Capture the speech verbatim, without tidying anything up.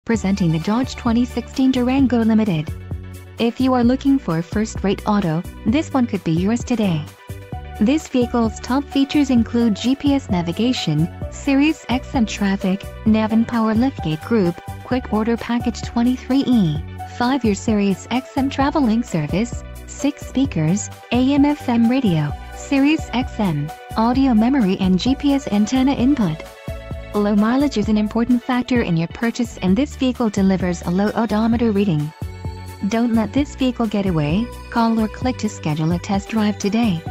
Presenting the Dodge twenty sixteen Durango Limited. If you are looking for a first-rate auto, this one could be yours today. This vehicle's top features include G P S navigation, Sirius X M traffic, Nav and Power Liftgate Group, Quick Order Package twenty-three E, five year Sirius X M traveling service, six speakers, A M F M radio, Sirius X M, audio memory and G P S antenna input. Low mileage is an important factor in your purchase, and this vehicle delivers a low odometer reading. Don't let this vehicle get away. Call or click to schedule a test drive today.